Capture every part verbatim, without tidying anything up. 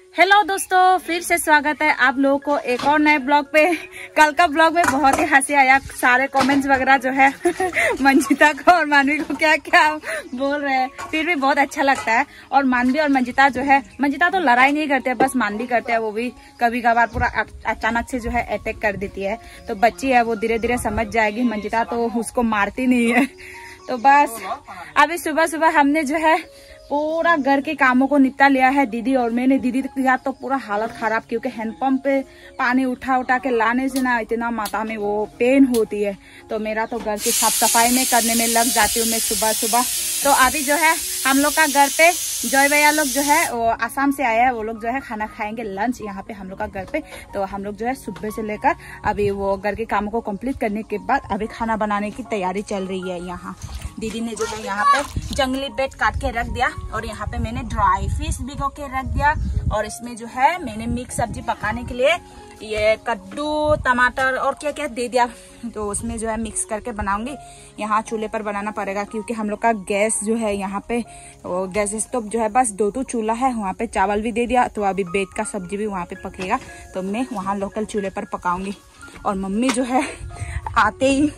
Hello दोस्तों, फिर से स्वागत है आप लोगों को एक और नए ब्लॉग पे। कल का ब्लॉग में बहुत ही हंसी आया, सारे कमेंट्स वगैरह जो है मंजिता को और मानवी को क्या क्या बोल रहे हैं, फिर भी बहुत अच्छा लगता है। और मानवी और मंजिता जो है, मंजिता तो लड़ाई नहीं करते, बस मानवी करते हैं, वो भी कभी कभार पूरा अचानक से जो है अटैक कर देती है। तो बच्ची है, वो धीरे धीरे समझ जाएगी। मंजिता तो उसको मारती नहीं है। तो बस अभी सुबह सुबह हमने जो है पूरा घर के कामों को निपटा लिया है, दीदी और मैंने। दीदी का तो पूरा हालत खराब, क्योंकि हैंडपंप पे पानी उठा उठा के लाने से ना इतना माथा में वो पेन होती है। तो मेरा तो घर की साफ सफाई में करने में लग जाती हूँ मैं सुबह सुबह। तो अभी जो है हम लोग का घर पे जय भैया लोग जो है वो आसाम से आया है, वो लोग जो है खाना खाएंगे लंच यहाँ पे हम लोग का घर पे। तो हम लोग जो है सुबह से लेकर अभी वो घर के कामों को कंप्लीट करने के बाद अभी खाना बनाने की तैयारी चल रही है। यहाँ दीदी ने जो है यहाँ पे जंगली बेट काट के रख दिया और यहाँ पे मैंने ड्राई फिश भिगो के रख दिया। और इसमें जो है मैंने मिक्स सब्जी पकाने के लिए ये कद्दू टमाटर और क्या क्या दे दिया। तो उसमें जो है मिक्स करके बनाऊंगी। यहाँ चूल्हे पर बनाना पड़ेगा, क्योंकि हम लोग का गैस जो है यहाँ पे वो गैस स्टोव जो है बस दो दो चूल्हा है। वहाँ पे चावल भी दे दिया, तो अभी बेट का सब्जी भी वहाँ पे पकेगा। तो मैं वहाँ लोकल चूल्हे पर पकाऊंगी। और मम्मी जो है आते ही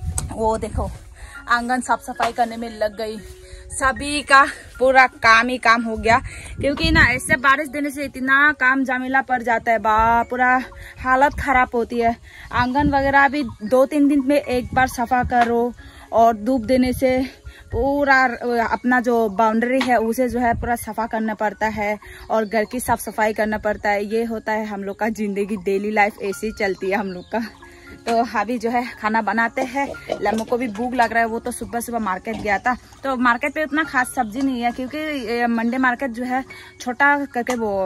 वो देखो आंगन साफ सफाई करने में लग गई। सभी का पूरा काम ही काम हो गया, क्योंकि ना ऐसे बारिश देने से इतना काम जमीला पड़ जाता है, बा पूरा हालत खराब होती है। आंगन वगैरह भी दो तीन दिन में एक बार सफा करो, और धूप देने से पूरा अपना जो बाउंड्री है उसे जो है पूरा सफा करना पड़ता है, और घर की साफ सफाई करना पड़ता है। ये होता है हम लोग का जिंदगी, डेली लाइफ ऐसी चलती है हम लोग का। तो अभी जो है खाना बनाते हैं। लम्बो को भी भूख लग रहा है, वो तो सुबह सुबह मार्केट गया था। तो मार्केट पे उतना खास सब्जी नहीं है, क्योंकि मंडे मार्केट जो है छोटा करके वो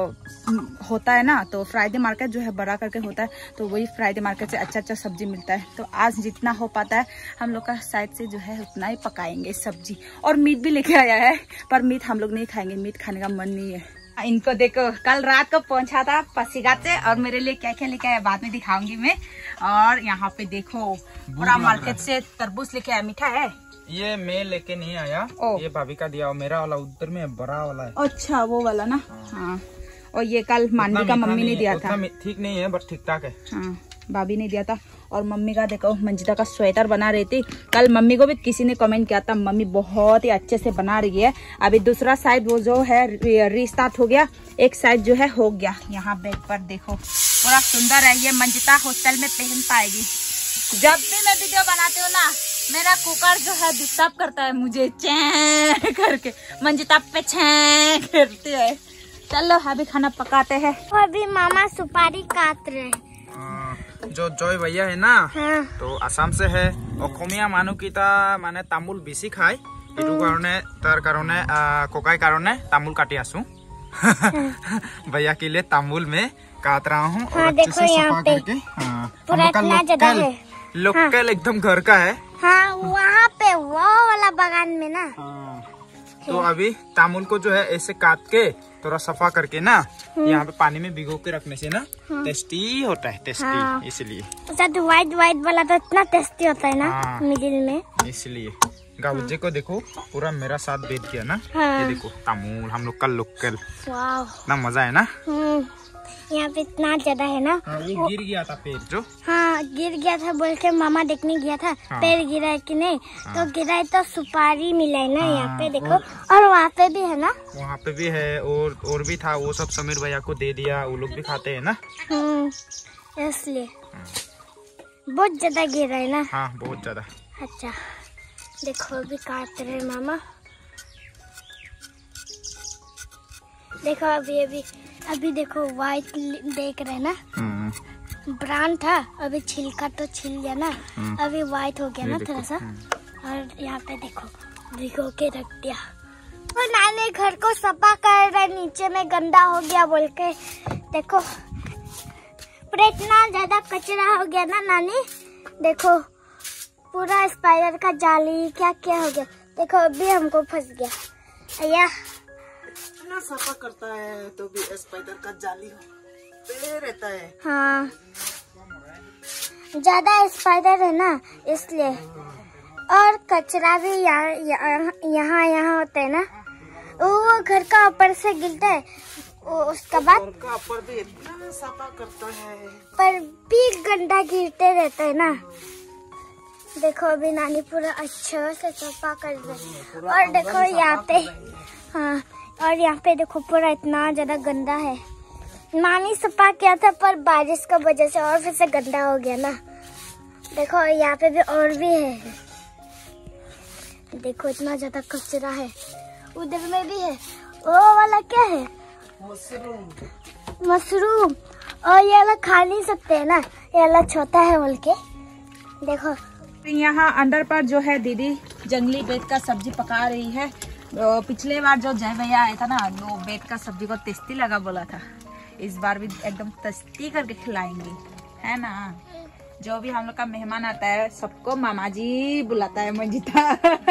होता है ना, तो फ्राइडे मार्केट जो है बड़ा करके होता है। तो वही फ्राइडे मार्केट से अच्छा अच्छा सब्जी मिलता है। तो आज जितना हो पाता है हम लोग का साइड से जो है उतना ही पकाएंगे सब्जी। और मीट भी लेके आया है, पर मीट हम लोग नहीं खाएंगे, मीट खाने का मन नहीं है। इनको देखो, कल रात को पहुंचा था पासीघाट से, और मेरे लिए क्या क्या लेके आया बाद में दिखाऊंगी मैं। और यहाँ पे देखो पूरा मार्केट से तरबूज लेके आया। मीठा है ये, मैं लेके नहीं आया, ये भाभी का दिया। और मेरा वाला उधर में बड़ा वाला है। अच्छा, वो वाला ना। हाँ, और ये कल मानवी का मम्मी ने दिया था। ठीक नहीं है बट ठीक ठाक है। हाँ, भाभी ने दिया था। और मम्मी का देखो मंजिता का स्वेटर बना रही थी। कल मम्मी को भी किसी ने कमेंट किया था, मम्मी बहुत ही अच्छे से बना रही है। अभी दूसरा साइड वो जो है रीस्टार्ट हो गया, एक साइड जो है हो गया। यहाँ बेड पर देखो पूरा सुंदर है। ये मंजिता हॉस्टल में पहन पाएगी। जब भी मैं वीडियो बनाती हूँ ना, मेरा कुकर जो है डिस्टर्ब करता है मुझे, चैं करके। मंजिता पे चैं करती है। चलो अभी खाना पकाते हैं। अभी मामा सुपारी काट रहे हैं। जो जय भैया है ना, हाँ। तो आसाम से है। অসমীয়া মানুহকেইটা মানে তামোল বেছি খায়, এইটো কাৰণে তাৰ কাৰণে ককাই কাৰণে তামোল কাটি আছো। भैया के लिए तामुल में काट रहा हूँ। और अच्छे से सफा करके। हाँ, लोकल एकदम घर का है। हाँ, वहाँ पे वो वाला बागान में ना। तो अभी तामुल को जो है ऐसे काट के थोड़ा सफा करके ना यहाँ पे पानी में भिगो के रखने से ना हाँ। टेस्टी होता है, टेस्टी। हाँ। इसलिए व्हाइट व्हाइट वाला तो इतना टेस्टी होता है ना, हाँ। मिडिल में। इसलिए गाउजे को देखो पूरा मेरा साथ बैठ गया ना। हाँ। ये देखो तामुल हम लोग का लोकल, इतना मजा है ना। यहाँ पे इतना ज्यादा है ना। हाँ, वो गिर गया था पेड़ जो। हाँ, गिर गया था बोल के मामा देखने गया था। हाँ। पेड़ गिरा है कि नहीं। हाँ। तो गिरा है तो सुपारी मिला है ना। हाँ। यहाँ पे देखो, और वहाँ पे भी है ना। वहाँ पे भी है, और और भी था, वो सब समीर भैया को दे दिया, वो लोग भी खाते हैं ना। इसलिए बहुत ज्यादा गिरा है ना। हाँ, बहुत ज्यादा। अच्छा देखो अभी काट रहे मामा। देखो अभी अभी अभी देखो व्हाइट देख रहे ना, ब्राउन था, अभी छिलका तो छिल गया ना, अभी व्हाइट हो गया ना थोड़ा सा। और यहाँ पे देखो भिगो के रख दिया। और नानी घर को सफा कर रहे, नीचे में गंदा हो गया बोल के। देखो पूरा इतना ज्यादा कचरा हो गया ना नानी। देखो पूरा स्पाइडर का जाली क्या क्या हो गया। देखो अभी हमको फंस गया। अया इतना सफा करता है तो भी स्पाइडर का जाली रहता है। हाँ, ज्यादा स्पाइडर है ना इसलिए। और कचरा भी यहाँ यहाँ यहाँ होता है ना, वो घर का ऊपर से गिरता है, उसका बाद पर भी इतना साफा करता है, पर भी गंदा गिरते रहता है ना। देखो अभी नानी पूरा अच्छा से सफा कर रही है। और देखो यहाँ पे, हाँ, और यहाँ पे देखो पूरा इतना ज्यादा गंदा है। नानी सफा किया था पर बारिश का वजह से और फिर से गंदा हो गया ना। देखो यहाँ पे भी और भी है। देखो इतना ज्यादा कचरा है। उधर में भी है। वो वाला क्या है? मशरूम। मशरूम। और ये वाला खा नहीं सकते है ना, ये वाला छोटा है बोल के। देखो यहाँ अंदर पर जो है दीदी जंगली बेत का सब्जी पका रही है। तो पिछले बार जो जय भैया आया था ना, वो बेत का सब्जी को टेस्टी लगा बोला था। इस बार भी एकदम टेस्टी करके खिलाएंगे, है ना। जो भी हम लोग का मेहमान आता है सबको मामा जी बुलाता है मंजिता।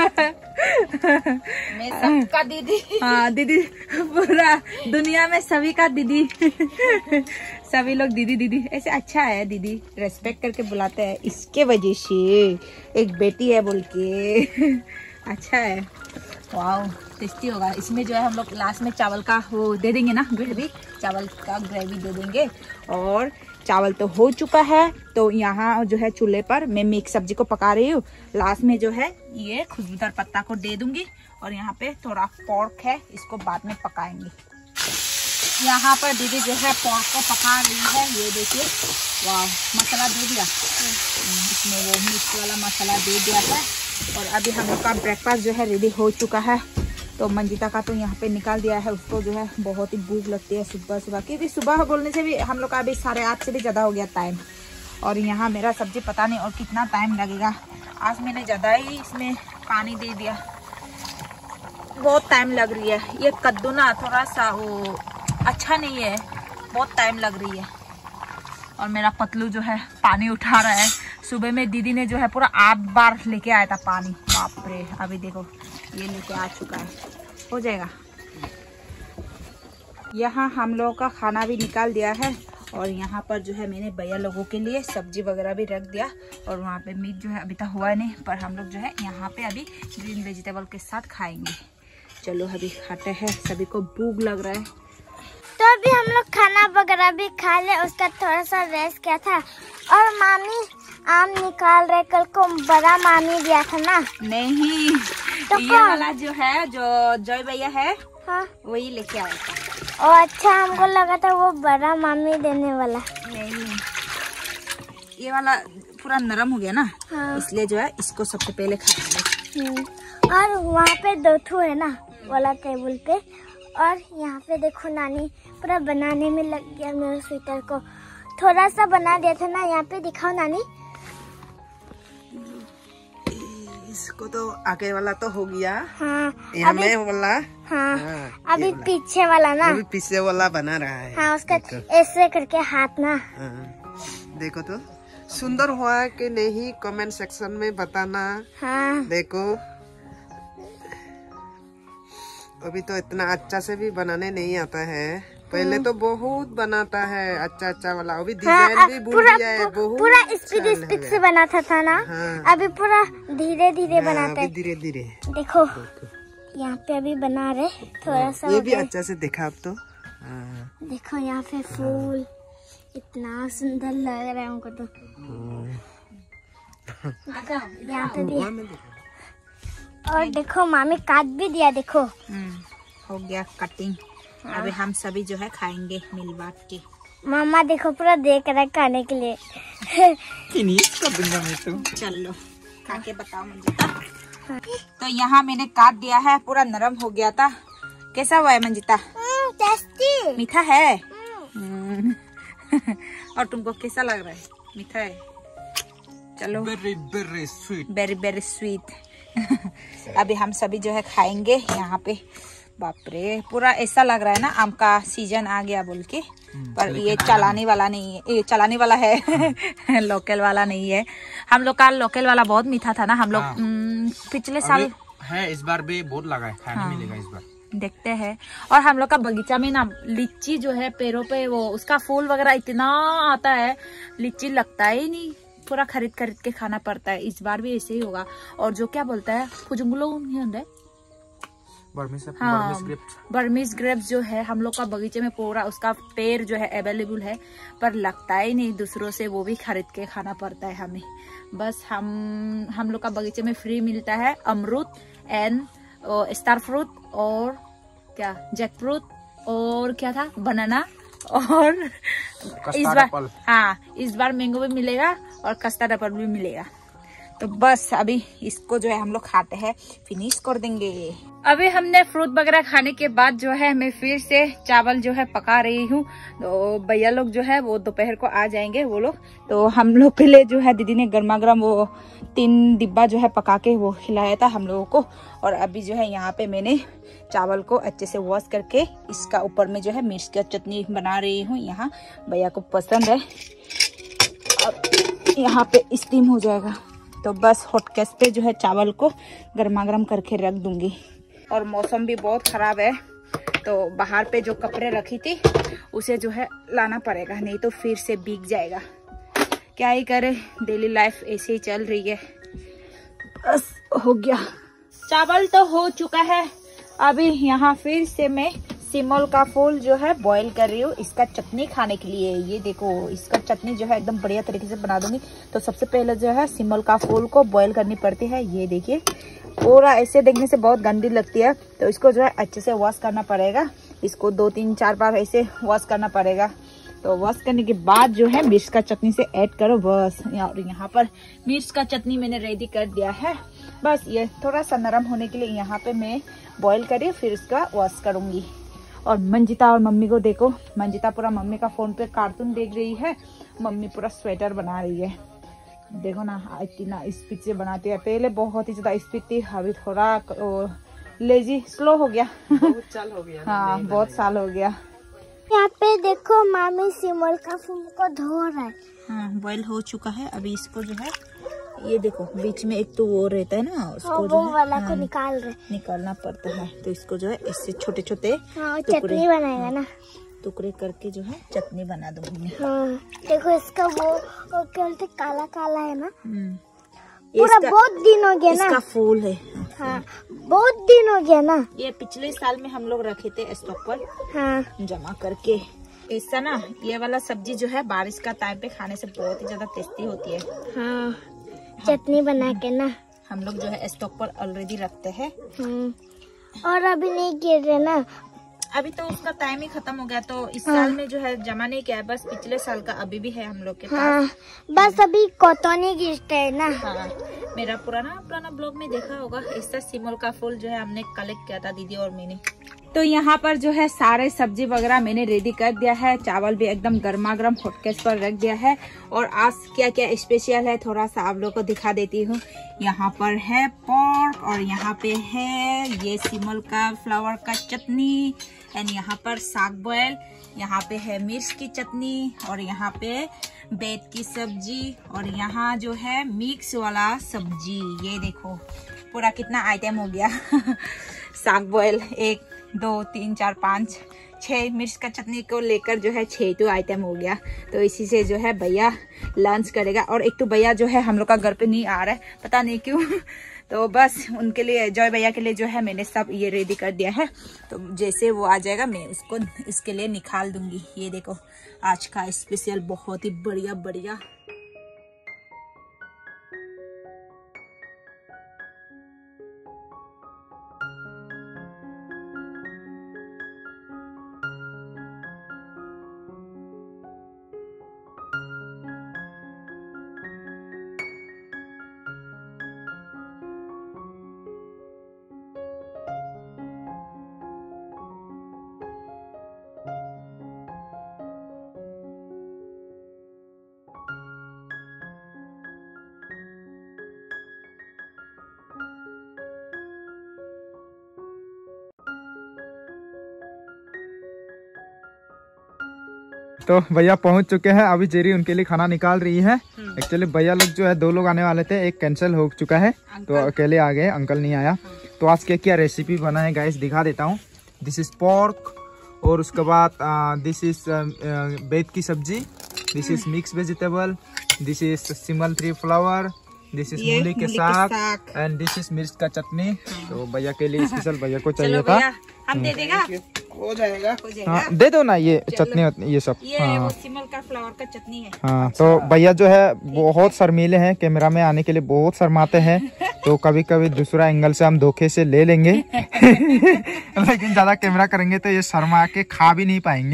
मैं सबका दीदी। हाँ दीदी, पूरा दुनिया में सभी का दीदी। सभी लोग दीदी दीदी ऐसे अच्छा है, दीदी रेस्पेक्ट करके बुलाते हैं। इसके वजह से एक बेटी है बोल के अच्छा है। वाह टेस्टी होगा। इसमें जो है हम लोग लास्ट में चावल का वो दे देंगे ना, ग्रेवी, चावल का ग्रेवी दे देंगे। और चावल तो हो चुका है, तो यहाँ जो है चूल्हे पर मैं मिक्स सब्जी को पका रही हूँ। लास्ट में जो है ये खुशबूदार पत्ता को दे दूंगी। और यहाँ पे थोड़ा पोर्क है, इसको बाद में पकाएंगे। यहाँ पर दीदी जो है पोर्क को पका रही है। ये देखिए, वाह मसाला दे दिया इसमें, वो मिक्स वाला मसाला दे दिया है। और अभी हम लोग का ब्रेकफास्ट जो है रेडी हो चुका है। तो मंजिता का तो यहाँ पे निकाल दिया है। उसको जो है बहुत ही भूख लगती है सुबह सुबह, क्योंकि सुबह बोलने से भी हम लोग का अभी साढ़े आठ से भी ज़्यादा हो गया टाइम। और यहाँ मेरा सब्जी पता नहीं और कितना टाइम लगेगा। आज मैंने ज़्यादा ही इसमें पानी दे दिया, बहुत टाइम लग रही है। ये कद्दू ना थोड़ा सा वो अच्छा नहीं है, बहुत टाइम लग रही है। और मेरा पतलू जो है पानी उठा रहा है। सुबह में दीदी ने जो है पूरा आठ बार लेके आया था पानी। बाप रे, अभी देखो ये लेके आ चुका है, हो जाएगा। यहाँ हम लोगों का खाना भी निकाल दिया है। और यहाँ पर जो है मैंने भैया लोगों के लिए सब्जी वगैरह भी रख दिया। और वहाँ पे मीट जो है अभी तक हुआ नहीं, पर हम लोग जो है यहाँ पे अभी ग्रीन वेजिटेबल के साथ खाएंगे। चलो अभी खाते हैं, सभी को भूख लग रहा है। तो अभी हम लोग खाना वगैरह भी खा ले, उसका थोड़ा सा रेस्ट किया था। और मामी आम निकाल रहे, कल को बड़ा मामी दिया था ना। नहीं, तो ये वाला जो है जो जय भैया है, हाँ वही लेके आया था। और अच्छा, हमको लगा था वो बड़ा मामी देने वाला। नहीं, ये वाला पूरा नरम हो गया ना, हाँ। इसलिए जो है इसको सबसे पहले खाएंगे। और वहाँ पे दो ठो है ना वाला टेबल पे। और यहाँ पे देखो नानी पूरा बनाने में लग गया मेरे स्वेटर को। थोड़ा सा बना दिया था ना, यहाँ पे दिखाओ नानी। इसको तो आगे वाला तो हो गया। हाँ अभी वाला। हाँ, हाँ अभी पीछे वाला ना, अभी पीछे वाला बना रहा है। हाँ उसका ऐसे करके हाथ ना। हाँ, देखो तो सुंदर हुआ कि नहीं, कमेंट सेक्शन में बताना। हाँ देखो अभी तो इतना अच्छा से भी बनाने नहीं आता है, पहले तो बहुत बनाता है अच्छा अच्छा वाला। अभी डिजाइन हाँ, भी भूल पूरा गया है, बहुत पूरा स्पीड स्पीड से बनाता था ना। हाँ। अभी पूरा धीरे धीरे बनाता है। धीरे धीरे देखो यहाँ पे अभी बना रहे थोड़ा सा। ये भी अच्छा से देखा अब तो। हाँ। देखो यहाँ पे फूल इतना सुंदर लग रहा है हमको तो। यहाँ पे भी। और देखो मामी काट भी दिया, देखो हो गया कटिंग। अभी हम सभी जो है खाएंगे मिल बांट के। मामा देखो पूरा देख रहा है खाने के लिए। फिनिश कर दूंगा मैं तो। चलो खा के बताओ मंजिता। तो यहाँ मैंने काट दिया है, पूरा नरम हो गया था। कैसा हुआ है मंजिता? टेस्टी। मीठा है। और तुमको कैसा लग रहा है? मीठा है। चलो very very sweet, very very sweet. अभी हम सभी जो है खाएंगे यहाँ पे। बाप रे, पूरा ऐसा लग रहा है ना आम का सीजन आ गया बोल के। पर ये चलाने वाला नहीं है, ये चलाने वाला है लोकल वाला नहीं है। हम लोग का लोकल वाला बहुत मीठा था ना। हम लोग हाँ। पिछले साल है, इस बार भी बहुत लगा है, खाने हाँ। मिलेगा इस बार, देखते हैं। और हम लोग का बगीचा में ना लीची जो है पेड़ों पे, वो उसका फूल वगैरह इतना आता है, लीची लगता ही नहीं, पूरा खरीद खरीद के खाना पड़ता है। इस बार भी ऐसे ही होगा। और जो क्या बोलता है फुजुंगलो नहीं होता है, हाँ, बर्मीज ग्रेप्स जो है हम लोग का बगीचे में पूरा उसका पेड़ जो है अवेलेबल है, पर लगता ही नहीं दूसरों से, वो भी खरीद के खाना पड़ता है हमें। बस हम हम लोग का बगीचे में फ्री मिलता है अमरूद एंड स्टार फ्रूट और क्या जैक फ्रूट और क्या था बनाना और इस बार हाँ इस बार मैंगो भी मिलेगा और कस्टर्ड एप्पल भी मिलेगा। तो बस अभी इसको जो है हम लोग खाते हैं, फिनिश कर देंगे। अभी हमने फ्रूट वगैरह खाने के बाद जो है मैं फिर से चावल जो है पका रही हूँ। तो भैया लोग जो है वो दोपहर को आ जाएंगे वो लोग, तो हम लोग के लिए जो है दीदी ने गर्मा गर्म वो तीन डिब्बा जो है पका के वो खिलाया था हम लोगों को। और अभी जो है यहाँ पे मैंने चावल को अच्छे से वॉश करके इसका ऊपर में जो है मिर्च का चटनी बना रही हूँ। यहाँ भैया को पसंद है और यहाँ पे स्टीम हो जाएगा। तो बस हॉट गैस पे जो है चावल को गर्मा गर्म करके रख दूंगी। और मौसम भी बहुत खराब है, तो बाहर पे जो कपड़े रखी थी उसे जो है लाना पड़ेगा, नहीं तो फिर से भीग जाएगा। क्या ही करे, डेली लाइफ ऐसे ही चल रही है। बस हो गया, चावल तो हो चुका है। अभी यहाँ फिर से मैं सिमल का फूल जो है बॉईल कर रही हूँ इसका चटनी खाने के लिए। ये देखो इसका चटनी जो है एकदम बढ़िया तरीके से बना दूंगी। तो सबसे पहले जो है सिमल का फूल को बॉईल करनी पड़ती है। ये देखिए पूरा ऐसे देखने से बहुत गंदी लगती है, तो इसको जो है अच्छे से वॉश करना पड़ेगा। इसको दो तीन चार बार ऐसे वॉश करना पड़ेगा। तो वॉश करने के बाद जो है मिर्च का चटनी से ऐड करो बस। और यहाँ पर मिर्च का चटनी मैंने रेडी कर दिया है। बस ये थोड़ा सा नरम होने के लिए यहाँ पे मैं बॉईल करी फिर इसका वॉश करूंगी। और मंजिता और मम्मी को देखो, मंजिता पूरा मम्मी का फोन पे कार्टून देख रही है, मम्मी पूरा स्वेटर बना रही है। देखो ना इतना स्पीड से बनाती है, पहले बहुत ही ज्यादा स्पीड थी, अभी थोड़ा लेजी स्लो हो गया। बहुत साल हो गया हाँ बहुत साल हो गया। यहाँ पे देखो मामी सिमल का फूल को धो रहा है। हाँ बॉईल हो चुका है। अभी इसको जो है ये देखो बीच में एक तो वो रहता है ना, उसको हाँ, जो वो है वाला हाँ, को निकाल रहे निकालना पड़ता है। तो इसको जो है इससे छोटे छोटे हाँ, चटनी बनाएगा ना, टुकड़े करके जो है चटनी बना दूंगी मैं। हाँ, देखो इसका वो, वो क्या बोलते काला काला है ना, पूरा इसका, बहुत दिन हो गया ना, इसका फूल है। हाँ बहुत दिन हो गया ना। ये पिछले साल में हम लोग रखे थे स्टॉक पर हाँ जमा करके। ऐसा ना ये वाला सब्जी जो है बारिश का टाइम पे खाने से बहुत ही ज्यादा टेस्टी होती है। हाँ चटनी बना के ना हम लोग जो है स्टॉक पर ऑलरेडी रखते हैं। और अभी नहीं गिर रहे ना, अभी तो उसका टाइम ही खत्म हो गया, तो इस हाँ। साल में जो है जमा नहीं किया, बस पिछले साल का अभी भी है हम लोग के पास। हाँ, बस अभी कॉटन गिरते है ना। हाँ, मेरा पुराना पुराना ब्लॉग में देखा होगा, इसका सिमल का फूल जो है हमने कलेक्ट किया था दीदी और मैंने। तो यहाँ पर जो है सारे सब्जी वगैरह मैंने रेडी कर दिया है, चावल भी एकदम गर्मा गर्म हॉटकेस पर रख दिया है। और आज क्या क्या स्पेशल है थोड़ा सा आप लोग को दिखा देती हूँ। यहाँ पर है पोर्क और यहाँ पे है ये सिमल का फ्लावर का चटनी एंड यहाँ पर साग बॉयल, यहाँ पे है मिर्च की चटनी और यहाँ पे बेत की सब्जी और यहाँ जो है मिक्स वाला सब्जी। ये देखो पूरा कितना आइटम हो गया। साग बॉयल एक दो तीन चार पाँच छः, मिर्च का चटनी को लेकर जो है छः तो आइटम हो गया। तो इसी से जो है भैया लंच करेगा। और एक तो भैया जो है हम लोग का घर पे नहीं आ रहा है, पता नहीं क्यों। तो बस उनके लिए, जॉय भैया के लिए जो है मैंने सब ये रेडी कर दिया है। तो जैसे वो आ जाएगा मैं उसको इसके लिए निकाल दूंगी। ये देखो आज का स्पेशल बहुत ही बढ़िया बढ़िया। तो भैया पहुंच चुके हैं, अभी जेरी उनके लिए खाना निकाल रही है। एक्चुअली भैया लोग जो है दो लोग आने वाले थे, एक कैंसिल हो चुका है तो अकेले आ गए, अंकल नहीं आया। तो आज क्या क्या रेसिपी बना है गाइस दिखा देता हूँ। दिस इज पोर्क और उसके बाद दिस इज बेत की सब्जी, this is mix vegetable, this is सिमल थ्री फ्लावर दिस इज ये मूली के मूली के साग साग। एंड दिस इज मिर्च का चटनी। तो भैया के लिए स्पेशल भैया को चाहिए चलो था। भैया हम दे देगा, हो जाएगा। हो जाएगा। हाँ, दे दो ना ये चटनी ये सब। ये हाँ वो सिमल का फ्लावर का चटनी है। हाँ तो भैया जो है बहुत शर्मीले हैं, कैमरा में आने के लिए बहुत शर्माते हैं। तो कभी कभी दूसरा एंगल से हम धोखे से ले लेंगे लेकिन ज्यादा कैमरा करेंगे तो ये शर्मा के खा भी नहीं पाएंगे।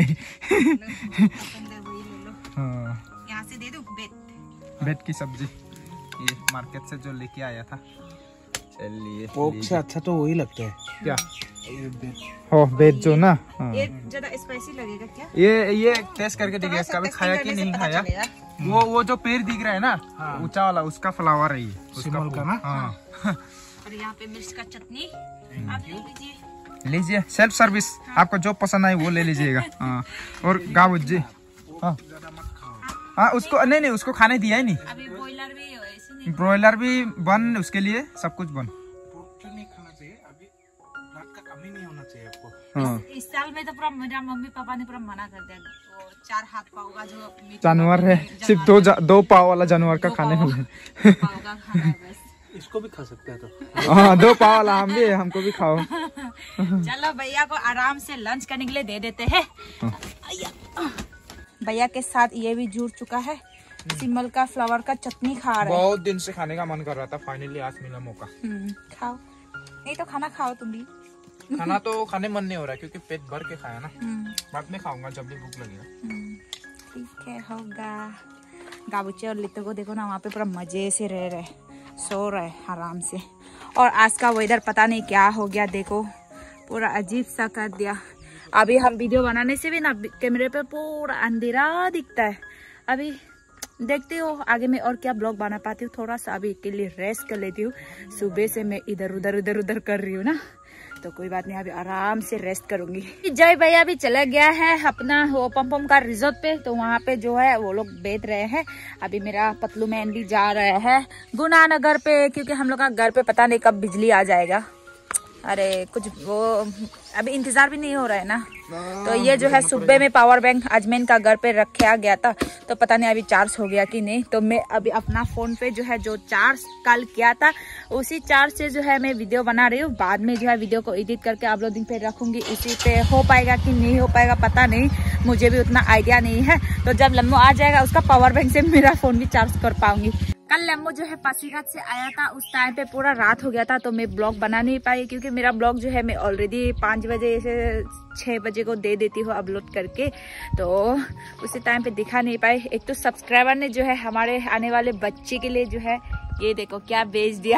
हाँ यहाँ से दे दो बेट बेट की सब्जी, ये मार्केट से जो लेके आया था। चलिए पोक से अच्छा तो वही लगता है क्या हो बेट जो ना। हाँ। ये ज्यादा स्पाइसी लगेगा क्या? ये ये टेस्ट करके देखिए, कभी खाया कि नहीं खाया। वो वो जो पेड़ दिख रहा है ना ऊंचा वाला, उसका फ्लावर है ये सिमल का ना। हाँ और यहाँ पे मिर्च का चटनी आप ले लीजिए। लीजिए, सेल्फ सर्विस, आपको जो पसंद आए वो ले लीजिएगा। हाँ और गाँव जी। हाँ हाँ उसको नहीं नहीं उसको खाने दिया ही नहीं। अभी बॉयलर भी ऐसे नहीं, ब्रॉयलर भी बन, उसके लिए सब कुछ बन। नहीं खाना चाहिए अभी, रात का कमी नहीं होना चाहिए आपको। हाँ इस, इस साल में तो पूरा मेरा मम्मी पापा ने पूरा मना कर दिया। वो चार हाथ पाव का जो मीट जानवर है, सिर्फ दो जा, दो पाव वाला जानवर का खाने मिले। पाव का खाना है बस। इसको भी खा सकते हैं तो। हाँ दो पाव वाला हम भी, हमको भी खाओ। चलो भैया को आराम से लंच करने के लिए दे देते हैं। भैया के साथ ये भी जुड़ चुका है, सिमल का फ्लावर का चटनी खा रहे हैं। बहुत दिन से खाने का मन कर रहा था, फाइनली आज मिला मौका। हम्म, खाओ, नहीं तो खाना खाओ तुम भी। खाना तो खाने मन नहीं हो रहा क्योंकि पेट भर के खाया ना। हम्म, बाद में खाऊंगा जब भी भूख लगेगा। हम्म, ठीक है होगा। गाबूचे और लिट्टू को देखो ना, वहाँ पे पूरा मजे से रह रहे, सो रहे आराम से। और आज का वेदर पता नहीं क्या हो गया, देखो पूरा अजीब सा कर दिया। अभी हम वीडियो बनाने से भी ना कैमरे पे पूरा अंधेरा दिखता है। अभी देखती हो आगे में और क्या ब्लॉग बना पाती हूँ। थोड़ा सा अभी के लिए रेस्ट कर लेती हूँ, सुबह से मैं इधर उधर इधर उधर कर रही हूँ ना, तो कोई बात नहीं, अभी आराम से रेस्ट करूंगी। जय भैया भी चला गया है अपना वो पम्पम का रिजोर्ट पे, तो वहाँ पे जो है वो लोग बैठ रहे हैं। अभी मेरा पतलू मैन भी जा रहे हैं गुना नगर पे, क्योंकि हम लोग का घर पे पता नहीं कब बिजली आ जाएगा। अरे कुछ वो अभी इंतजार भी नहीं हो रहा है ना। तो ये जो है सुबह में पावर बैंक अजमेन का घर पे रखा गया था, तो पता नहीं अभी चार्ज हो गया कि नहीं। तो मैं अभी अपना फोन पे जो है जो चार्ज कल किया था उसी चार्ज से जो है मैं वीडियो बना रही हूँ। बाद में जो है वीडियो को एडिट करके अपलोडिंग पे रखूंगी। इसी पे हो पाएगा कि नहीं हो पाएगा पता नहीं, मुझे भी उतना आइडिया नहीं है। तो जब लम्बो आ जाएगा उसका पावर बैंक से मेरा फोन भी चार्ज कर पाऊंगी। कल लम्बो जो है पासीघाट से आया था, उस टाइम पे पूरा रात हो गया था, तो मैं ब्लॉग बना नहीं पाई, क्योंकि मेरा ब्लॉग जो है मैं ऑलरेडी पाँच बजे से छः बजे को दे देती हूँ अपलोड करके, तो उसी टाइम पे दिखा नहीं पाई। एक तो सब्सक्राइबर ने जो है हमारे आने वाले बच्चे के लिए जो है ये देखो क्या बेच दिया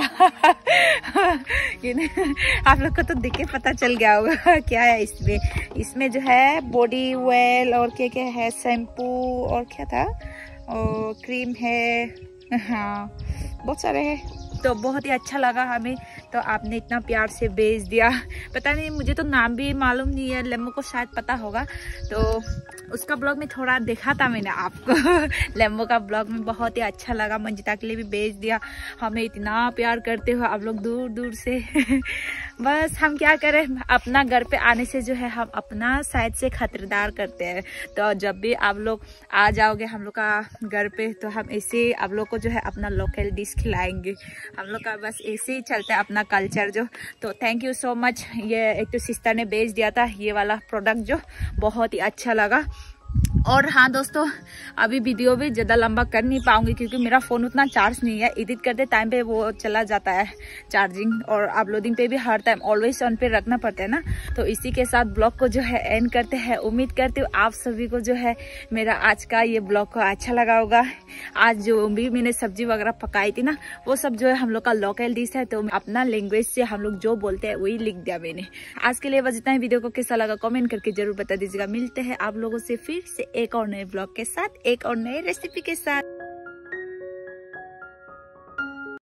आप लोग को तो देख के पता चल गया होगा क्या है इसमें। इसमें जो है बॉडी ऑयल और क्या क्या है, शैम्पू और क्या था और क्रीम है, हाँ बहुत सारे हैं। तो बहुत ही अच्छा लगा हमें, तो आपने इतना प्यार से भेज दिया। पता नहीं, मुझे तो नाम भी मालूम नहीं है, लेम्बो को शायद पता होगा। तो उसका ब्लॉग में थोड़ा देखा था मैंने आपको लेम्बो का ब्लॉग में बहुत ही अच्छा लगा। मंजिता के लिए भी भेज दिया। हमें इतना प्यार करते हो आप लोग दूर दूर से बस हम क्या करें, अपना घर पे आने से जो है हम अपना साइड से खतरदार करते हैं। तो जब भी आप लोग आ जाओगे हम लोग का घर पे, तो हम ऐसे आप लोग को जो है अपना लोकल डिश खिलाएंगे। हम लोग का बस ऐसे ही चलता है अपना कल्चर जो। तो थैंक यू सो मच। ये एक तो सिस्टर ने भेज दिया था ये वाला प्रोडक्ट, जो बहुत ही अच्छा लगा। और हाँ दोस्तों, अभी वीडियो भी ज़्यादा लंबा कर नहीं पाऊंगी, क्योंकि मेरा फ़ोन उतना चार्ज नहीं है। एडिट करते टाइम पे वो चला जाता है चार्जिंग, और अपलोडिंग पे भी हर टाइम ऑलवेज ऑन पे रखना पड़ता है ना। तो इसी के साथ ब्लॉग को जो है एंड करते हैं। उम्मीद करती हूँ आप सभी को जो है मेरा आज का ये ब्लॉग को अच्छा लगा होगा। आज जो भी मैंने सब्जी वगैरह पकाई थी ना, वो सब जो है हम लोग का लोकल डिश है, तो अपना लैंग्वेज से हम लोग जो बोलते हैं वही लिख दिया मैंने। आज के लिए बस इतना ही। वीडियो को कैसा लगा कमेंट करके जरूर बता दीजिएगा। मिलते हैं आप लोगों से फिर से एक और नए ब्लॉग के साथ, एक और नए रेसिपी के साथ।